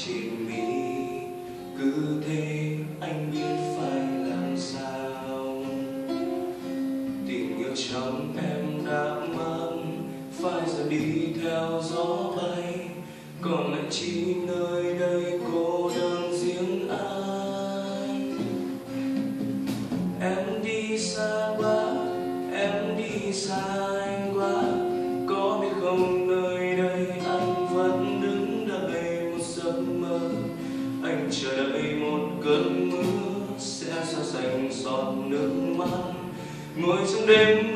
trên mi. Cứ thế anh biết phải làm sao. Tình yêu trong em đã mất, phải giờ đi theo gió bay, còn lại chỉ nơi đây cô đơn riêng anh. Em đi xa quá, em đi xa anh quá, có biết không nơi đây anh vẫn đứng đợi một giấc mơ. Anh chờ đợi một cơn mưa sẽ xóa sạch giọt nước mắt, ngồi trong đêm